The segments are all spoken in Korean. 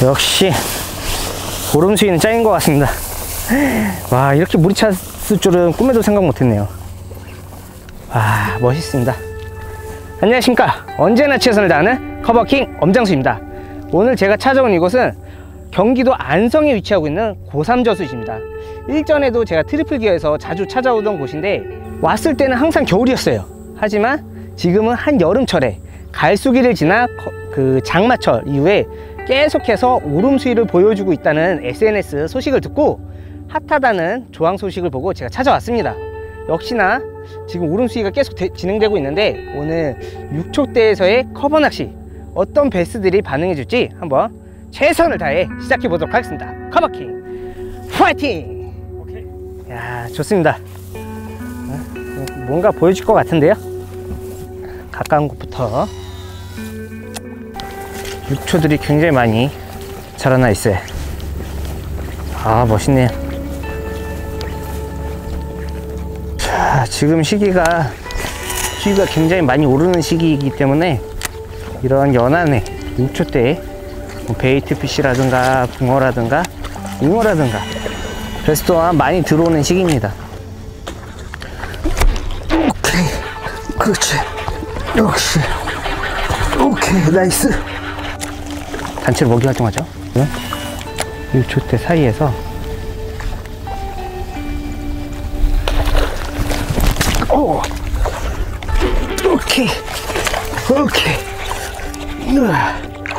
역시 오름수위는 짱인 것 같습니다. 와, 이렇게 물이 찼을 줄은 꿈에도 생각 못했네요. 와, 멋있습니다. 안녕하십니까. 언제나 최선을 다하는 커버킹 엄장수입니다. 오늘 제가 찾아온 이곳은 경기도 안성에 위치하고 있는 고삼저수지입니다. 일전에도 제가 트리플 기어에서 자주 찾아오던 곳인데 왔을 때는 항상 겨울이었어요. 하지만 지금은 한여름철에 갈수기를 지나 그 장마철 이후에 계속해서 오름 수위를 보여주고 있다는 SNS 소식을 듣고 핫하다는 조항 소식을 보고 제가 찾아왔습니다. 역시나 지금 오름 수위가 계속 진행되고 있는데 오늘 6촉대에서의 커버 낚시 어떤 베스들이 반응해 줄지 한번 최선을 다해 시작해 보도록 하겠습니다. 커버킹 파이팅! 오케이. 야, 좋습니다. 뭔가 보여줄 것 같은데요. 가까운 곳부터 6초들이 굉장히 많이 자라나 있어요. 아, 멋있네요. 자, 지금 시기가 수위가 굉장히 많이 오르는 시기이기 때문에 이런 연안에 6초대에 베이트 피쉬라든가 붕어라든가 잉어라든가 베스 또한 많이 들어오는 시기입니다. 오케이, 그렇지, 역시 오케이, 나이스. 단체로 먹이 활동하죠. 1초대 사이에서 오, 오케이, 오케이, 와,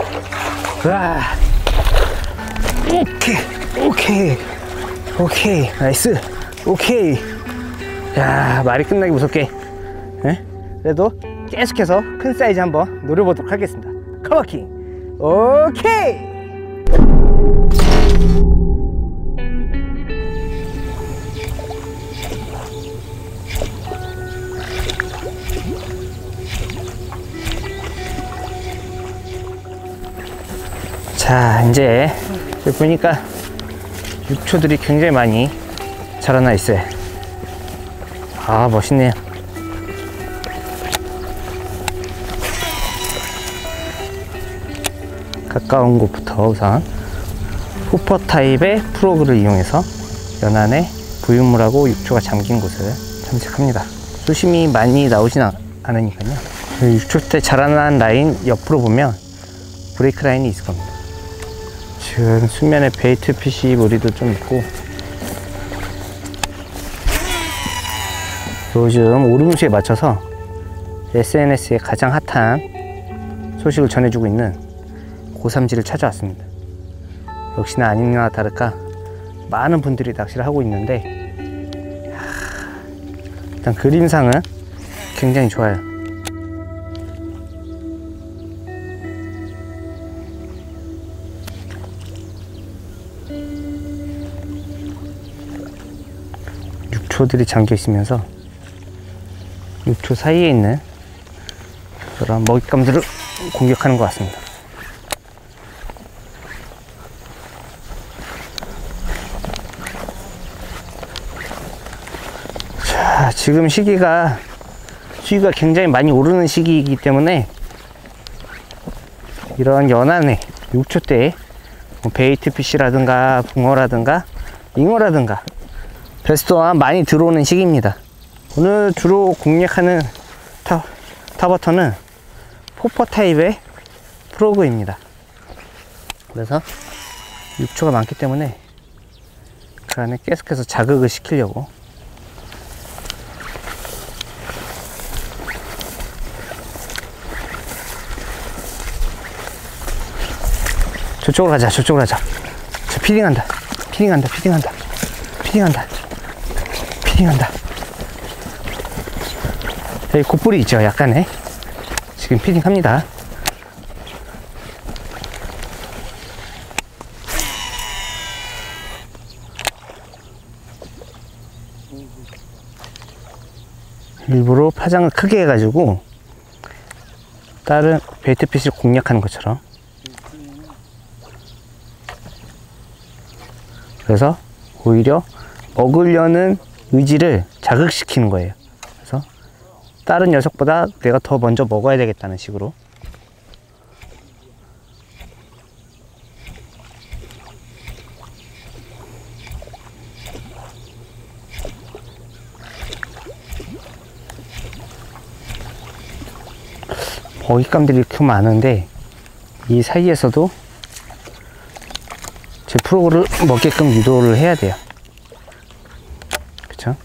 오케이, 오케이, 오케이, 나이스, 오케이. 야, 말이 끝나기 무섭게. 네? 그래도 계속해서 큰 사이즈 한번 노려보도록 하겠습니다. 커버킹 오케이. 자, 이제 보니까 6초들이 굉장히 많이 자라나 있어요. 아, 멋있네요. 가까운 곳부터 우선 호퍼 타입의 프로그를 이용해서 연안에 부유물하고 6초가 잠긴 곳을 탐색합니다. 수심이 많이 나오진 않으니까요. 6초 때 자라난 라인 옆으로 보면 브레이크 라인이 있을 겁니다. 지금 수면에 베이트 피쉬 무리도 좀 있고 요즘 오름수에 맞춰서 SNS에 가장 핫한 소식을 전해주고 있는 고삼지를 찾아왔습니다. 역시나 아니나 다를까 많은 분들이 낚시를 하고 있는데 일단 그림상은 굉장히 좋아요. 초들이 잠겨 있으면서 6초 사이에 있는 그런 먹잇감들을 공격하는 것 같습니다. 자, 지금 시기가 수위가 굉장히 많이 오르는 시기이기 때문에 이런 연안에 6초대에 베이트 피쉬라든가 붕어라든가 잉어라든가 베스 또한 많이 들어오는 시기입니다. 오늘 주로 공략하는 타버터는 포퍼 타입의 프로그입니다. 그래서 6초가 많기 때문에 그 안에 계속해서 자극을 시키려고 저쪽으로 가자. 저쪽으로 가자. 저 피딩한다. 피딩한다. 피딩한다. 피딩한다. 피딩한다. 여기 곱불이 있죠. 약간의 지금 피딩합니다. 일부러 파장을 크게 해가지고 다른 베이트 피쉬를 공략하는 것처럼, 그래서 오히려 먹으려는 의지를 자극시키는 거예요. 그래서 다른 녀석보다 내가 더 먼저 먹어야 되겠다는 식으로. 먹잇감들이 이렇게 많은데 이 사이에서도 제 프로그를 먹게끔 유도를 해야 돼요. 그쵸?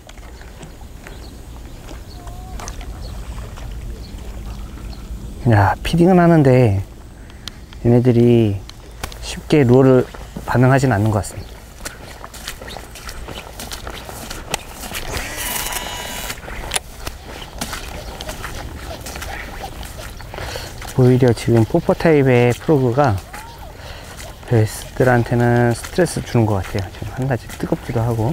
야, 피딩은 하는데 얘네들이 쉽게 루어를 반응하진 않는 것 같습니다. 오히려 지금 뽀뽀 타입의 프로그가 베스들한테는 스트레스 주는 것 같아요. 지금 한낮에 뜨겁기도 하고.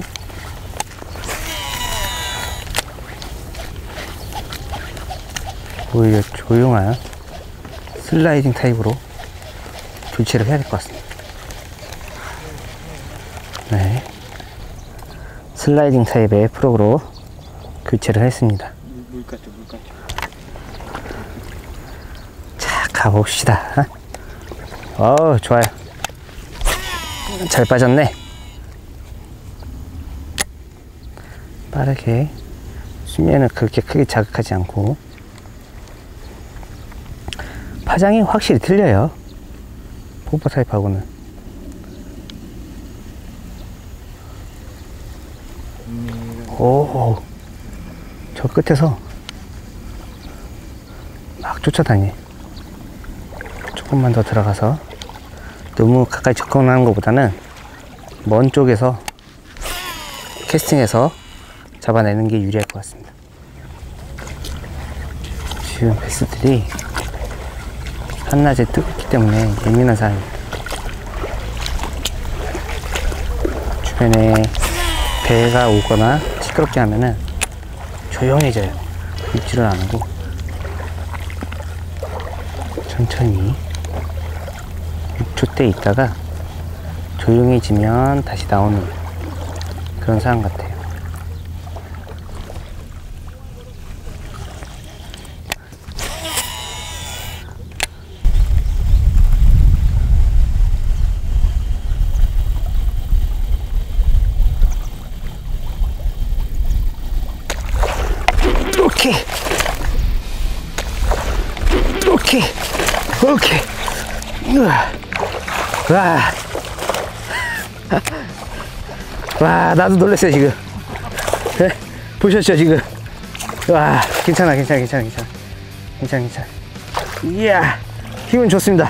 오히려 조용한 슬라이딩 타입으로 교체를 해야 될 것 같습니다. 네, 슬라이딩 타입의 프로그로 교체를 했습니다. 물 같죠. 자, 가봅시다. 좋아요. 잘 빠졌네. 빠르게 수면을 그렇게 크게 자극하지 않고. 파장이 확실히 틀려요, 뽀뽀 타입하고는. 오, 저 끝에서 막 쫓아다니. 조금만 더 들어가서, 너무 가까이 접근하는 것보다는 먼 쪽에서 캐스팅해서 잡아내는 게 유리할 것 같습니다. 지금 베스들이 한낮에 뜨겁기 때문에 예민한 사람입니다. 주변에 배가 오거나 시끄럽게 하면은 조용해져요. 입질을 안 하고 천천히 6초 때 있다가 조용해지면 다시 나오는 그런 상황 같아요. 오케이. 와, 나도 놀랐어요, 지금. 네? 보셨죠, 지금? 와, 괜찮아. 이야, 기분 좋습니다.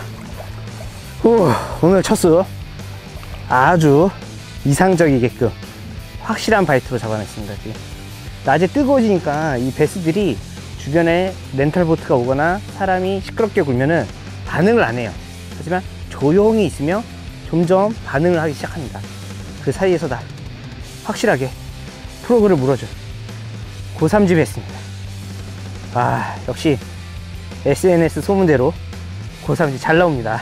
오늘 첫 수 아주 이상적이게끔 확실한 바이트로 잡아냈습니다. 지금 낮에 뜨거워지니까 이 베스들이 주변에 렌탈보트가 오거나 사람이 시끄럽게 굴면은 반응을 안 해요. 하지만 조용히 있으면 점점 반응을 하기 시작합니다. 그 사이에서 다 확실하게 프로그를 물어준 고삼집 했습니다. 역시 SNS 소문대로 고삼집 잘 나옵니다.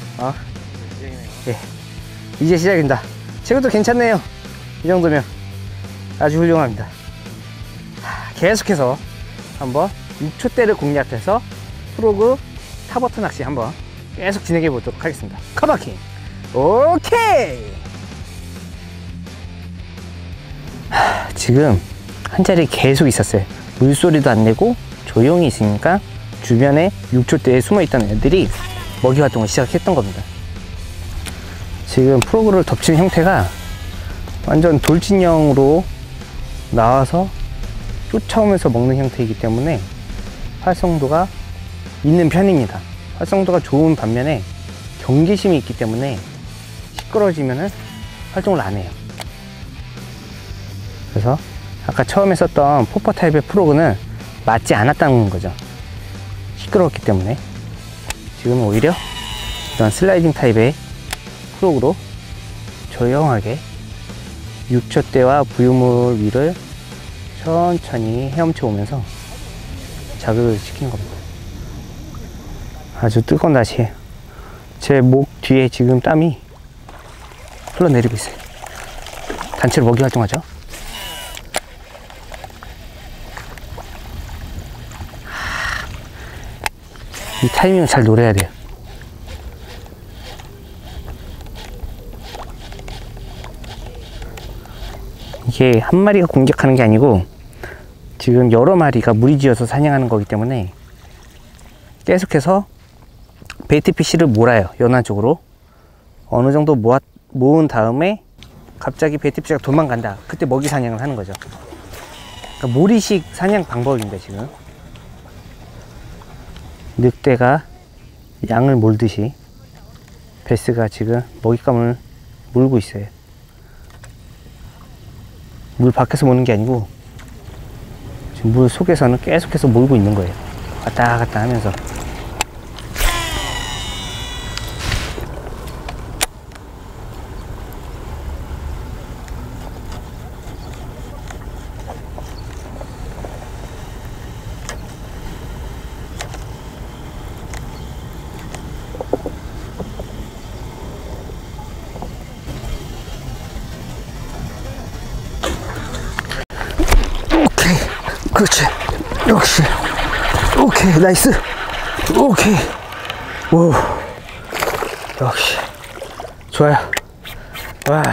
예, 이제 시작입니다. 제것도 괜찮네요. 이 정도면 아주 훌륭합니다. 계속해서 한번 6초대를 공략해서 프로그 타버트 낚시 한번 계속 진행해 보도록 하겠습니다. 커버킹 오케이. 지금 한 자리에 계속 있었어요. 물소리도 안 내고 조용히 있으니까 주변에 6초대에 숨어있던 애들이 먹이 활동을 시작했던 겁니다. 지금 프로그를 덮친 형태가 완전 돌진형으로 나와서 쫓아오면서 먹는 형태이기 때문에 활성도가 있는 편입니다. 활성도가 좋은 반면에 경계심이 있기 때문에 시끄러워지면은 활동을 안 해요. 그래서 아까 처음에 썼던 포퍼 타입의 프로그는 맞지 않았다는 거죠. 시끄러웠기 때문에. 지금은 오히려 이런 슬라이딩 타입의 프로그로 조용하게 6초대와 부유물 위를 천천히 헤엄쳐 오면서 자극을 시킨 겁니다. 아주 뜨거운 날씨에 제 목 뒤에 지금 땀이 흘러내리고 있어요. 단체로 먹이 활동하죠. 이 타이밍을 잘 노려야 돼요. 이게 한 마리가 공격하는 게 아니고 지금 여러 마리가 무리지어서 사냥하는 거기 때문에 계속해서 베이트 피쉬를 몰아요. 연안 쪽으로. 어느 정도 모은 다음에 갑자기 베이트 피쉬가 도망간다. 그때 먹이 사냥을 하는 거죠. 그러니까 몰이식 사냥 방법입니다. 지금 늑대가 양을 몰듯이 베스가 지금 먹잇감을 물고 있어요. 물 밖에서 모는 게 아니고 지금 물 속에서는 계속해서 몰고 있는 거예요. 왔다 갔다 하면서. 오케이, 그렇지. 역시. 오케이, 나이스. 오케이. 오, 역시 좋아요. 와,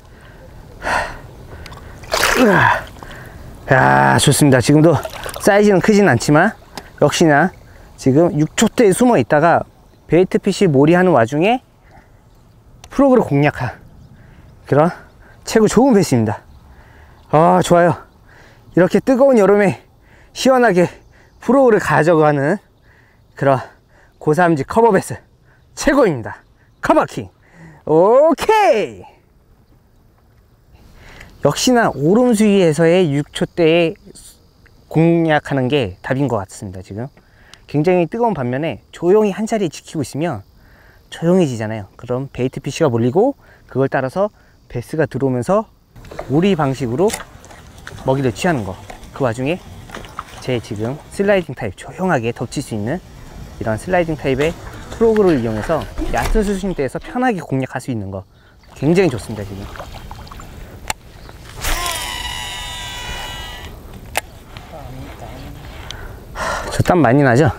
야, 좋습니다. 지금도 사이즈는 크진 않지만 역시나 지금 6초대에 숨어 있다가 베이트 피쉬 몰이하는 와중에 프로그를 공략한 그런 최고 좋은 베스입니다. 아, 좋아요. 이렇게 뜨거운 여름에 시원하게 프로그를 가져가는 그런 고삼지 커버 베스 최고입니다. 커버킹. 오케이. 역시나 오름수위에서의 6초대에 공략하는 게 답인 것 같습니다. 지금 굉장히 뜨거운 반면에 조용히 한 자리에 지키고 있으면 조용해지잖아요. 그럼 베이트 피쉬가 몰리고 그걸 따라서 베스가 들어오면서 오리 방식으로 먹이를 취하는 거. 그 와중에 제 지금 슬라이딩 타입, 조용하게 덮칠 수 있는 이런 슬라이딩 타입의 프로그를 이용해서 얕은 수심대에서 편하게 공략할 수 있는 거 굉장히 좋습니다. 지금 저 땀 많이 나죠?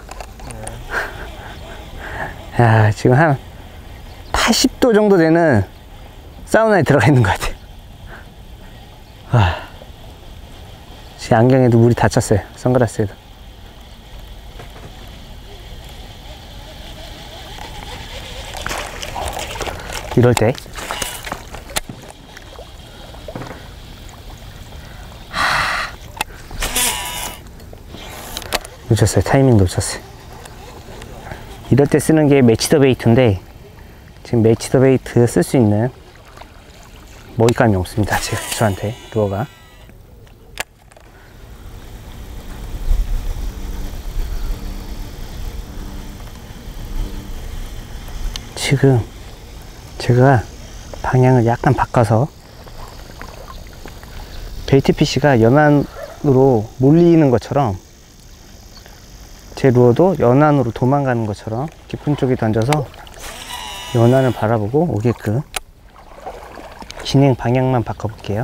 야, 지금 한 80도 정도 되는 사우나에 들어가 있는 것 같아요. 제 안경에도 물이 다 찼어요. 선글라스에도. 이럴 때 놓쳤어요. 타이밍 놓쳤어요. 이럴 때 쓰는 게 매치 더 베이트인데 지금 매치 더 베이트 쓸 수 있는 먹잇감이 없습니다. 저한테 루어가. 지금 제가 방향을 약간 바꿔서 베이트 피쉬가 연안으로 몰리는 것처럼 제 루어도 연안으로 도망가는 것처럼 깊은 쪽에 던져서 연안을 바라보고 오게끔 진행 방향만 바꿔볼게요.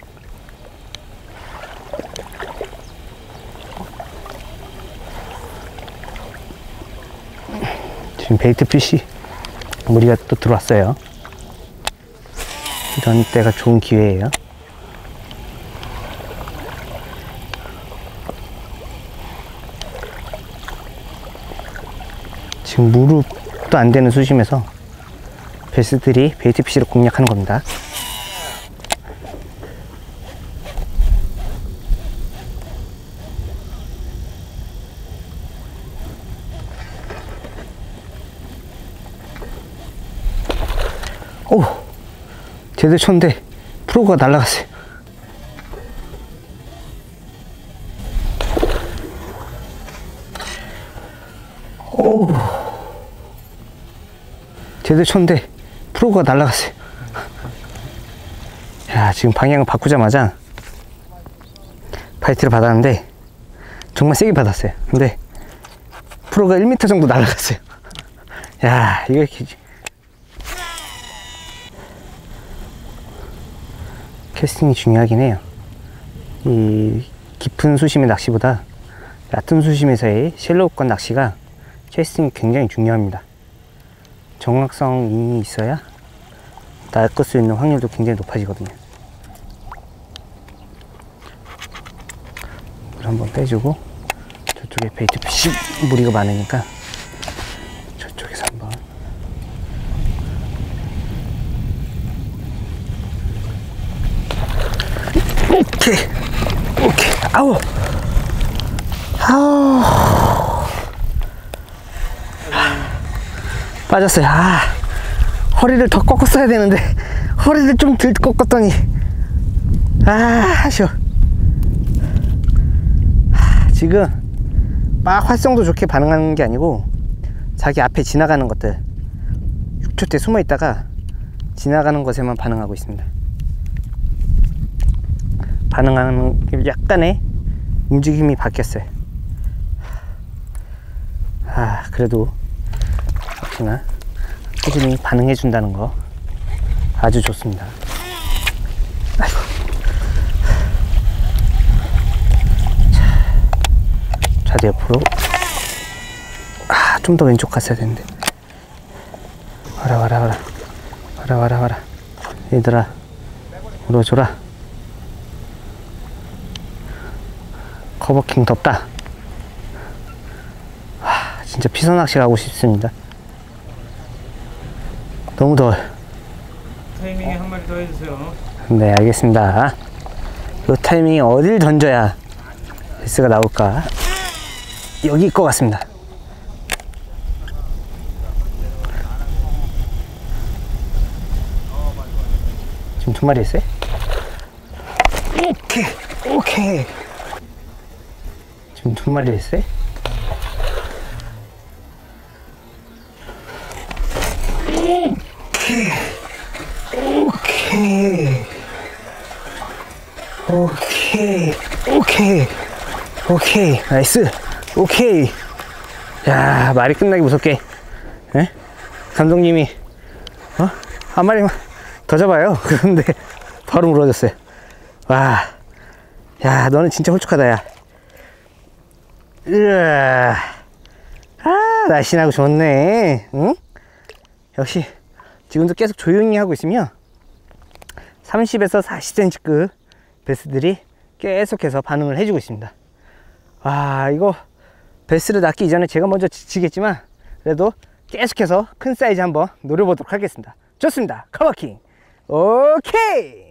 지금 베이트 피쉬 무리가 또 들어왔어요. 이런 때가 좋은 기회예요. 지금 무릎도 안 되는 수심에서 베스들이 베이트 피쉬를 공략하는 겁니다. 오, 제대로 쳤는데 프로가 날아갔어요. 오, 제대로 쳤는데 프로가 날아갔어요. 야, 지금 방향을 바꾸자마자 바이트를 받았는데 정말 세게 받았어요. 근데 프로가 1m 정도 날아갔어요. 야, 이거 이렇게 캐스팅이 중요하긴 해요. 이 깊은 수심의 낚시보다 얕은 수심에서의 쉘로우권 낚시가 캐스팅이 굉장히 중요합니다. 정확성이 있어야 낚을 수 있는 확률도 굉장히 높아지거든요. 물 한번 빼주고 저쪽에 베이트 피쉬 무리가 많으니까 오케이. 오케이. 아우. 아우. 빠졌어요. 아, 허리를 더 꺾었어야 되는데 허리를 좀 덜 꺾었더니 아쉬워. 지금 막 활성도 좋게 반응하는 게 아니고 자기 앞에 지나가는 것들 6초 때 숨어 있다가 지나가는 것에만 반응하고 있습니다. 반응하는 약간의 움직임이 바뀌었어요. 그래도 역시나 꾸준히 반응해 준다는 거 아주 좋습니다. 아이고. 좌대 옆으로. 좀 더 왼쪽 갔어야 되는데. 와라. 얘들아, 물어줘라. 커버킹 덥다. 진짜 피서낚시 가고 싶습니다. 너무 더워요. 타이밍에 한 마리 더 해주세요. 네, 알겠습니다. 이 타이밍에 어딜 던져야 베스가 나올까? 여기일 것 같습니다. 지금 2마리 했어요? 오케이. 지금 2마리 했어요? 오케이. 나이스. 오케이. 야, 말이 끝나기 무섭게. 에? 감독님이 한 마리만 더 잡아요. 그런데 바로 물어줬어요. 와, 야, 너는 진짜 홀쭉하다, 야. 으아, 날씬하고 좋네. 응? 역시 지금도 계속 조용히 하고 있으면 30에서 40cm급 베스들이 계속해서 반응을 해주고 있습니다. 와, 이거 베스를 낚기 이전에 제가 먼저 지치겠지만 그래도 계속해서 큰 사이즈 한번 노려보도록 하겠습니다. 좋습니다. 커버킹. 오케이.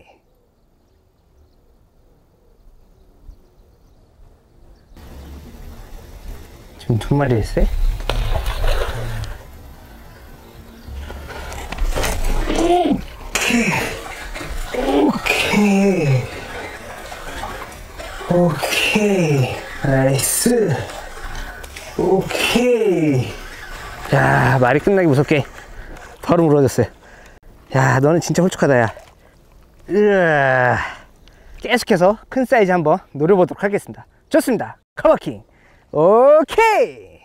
지금 2마리 했어요? 오케이. 나이스. 오케이. 야, 말이 끝나기 무섭게 바로 물어줬어요. 야, 너는 진짜 홀쭉하다, 야. 으아. 계속해서 큰 사이즈 한번 노려보도록 하겠습니다. 좋습니다. 커버킹. 오케이.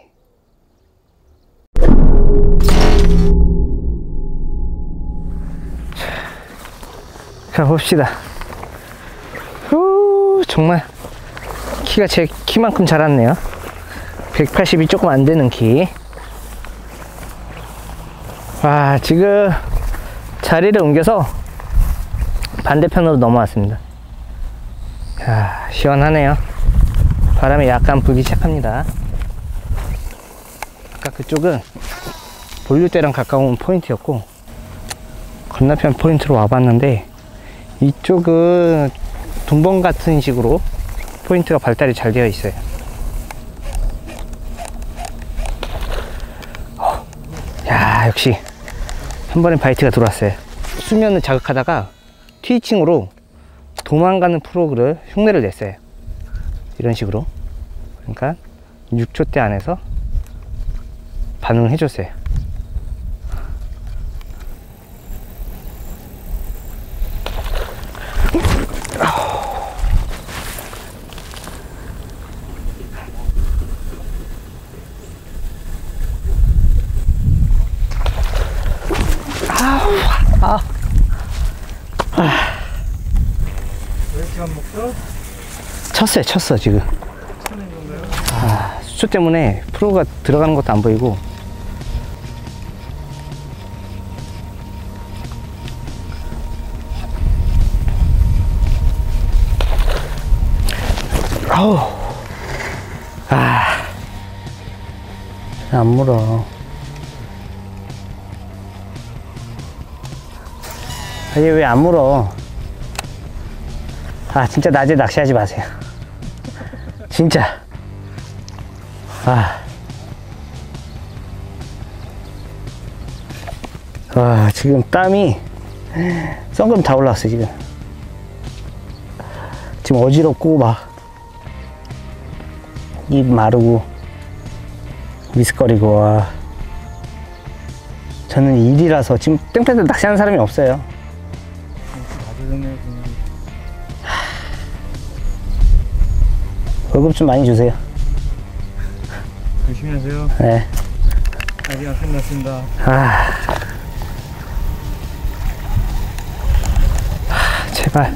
자, 봅시다. 정말 키가 제 키만큼 자랐네요. 180이 조금 안 되는 키. 와, 지금 자리를 옮겨서 반대편으로 넘어왔습니다. 야, 시원하네요. 바람이 약간 불기 시작합니다. 아까 그쪽은 본류대랑 가까운 포인트였고 건너편 포인트로 와봤는데 이쪽은 둔번 같은 식으로 포인트가 발달이 잘 되어 있어요. 야, 역시 한 번에 바이트가 들어왔어요. 수면을 자극하다가 트위칭으로 도망가는 프로그를 흉내를 냈어요. 이런 식으로. 그러니까 6초대 안에서 반응을 해줬어요. 왜 이렇게 안 먹죠? 쳤어 지금. 수초 때문에 프로가 들어가는 것도 안 보이고. 안 물어. 얘 왜 안 물어? 아, 진짜 낮에 낚시하지 마세요. 진짜. 와, 지금 땀이 썬금 다 올라왔어, 지금. 지금 어지럽고, 막, 입 마르고, 미스거리고, 와. 저는 일이라서 지금 땡볕에 낚시하는 사람이 없어요. 아주 좋네요, 분위기. 월급 좀 많이 주세요. 열심히 하세요. 네. 아직 안 끝났습니다. 제발.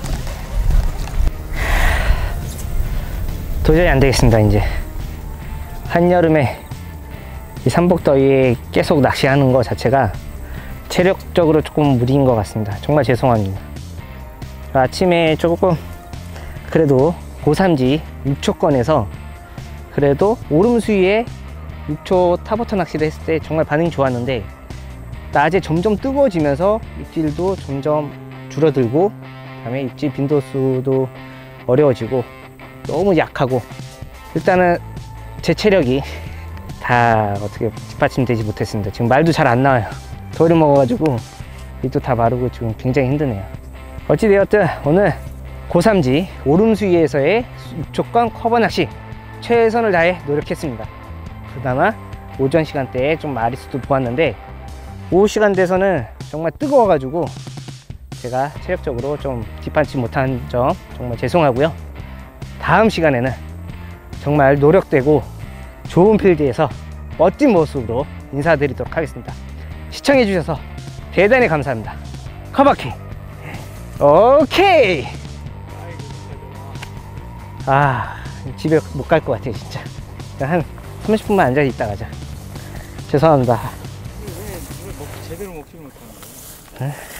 도저히 안 되겠습니다, 이제. 한여름에 이 삼복더위에 계속 낚시하는 것 자체가 체력적으로 조금 무리인 것 같습니다. 정말 죄송합니다. 아침에 조금 그래도 고삼지 6초권에서 그래도 오름수위에 6초 타버터 낚시를 했을 때 정말 반응이 좋았는데, 낮에 점점 뜨거워지면서 입질도 점점 줄어들고, 그다음에 입질 빈도수도 어려워지고 너무 약하고, 일단은 제 체력이 다 어떻게 뒷받침되지 못했습니다. 지금 말도 잘 안 나와요. 더위를 먹어가지고 입도 다 마르고 지금 굉장히 힘드네요. 어찌되었든 오늘 고삼지 오름수위에서의 6초권 커버 낚시 최선을 다해 노력했습니다. 그나마 오전 시간대에 좀 마리수도 보았는데, 오후 시간대에서는 정말 뜨거워가지고 제가 체력적으로 좀 뒷받침 못한 점 정말 죄송하고요. 다음 시간에는 정말 노력되고 좋은 필드에서 멋진 모습으로 인사드리도록 하겠습니다. 시청해 주셔서 대단히 감사합니다. 커버킹 오케이. 집에 못 갈 것 같아요, 진짜. 한 30분만 앉아 있다 가자. 죄송합니다. 왜 제대로 먹지 못하는 거예요?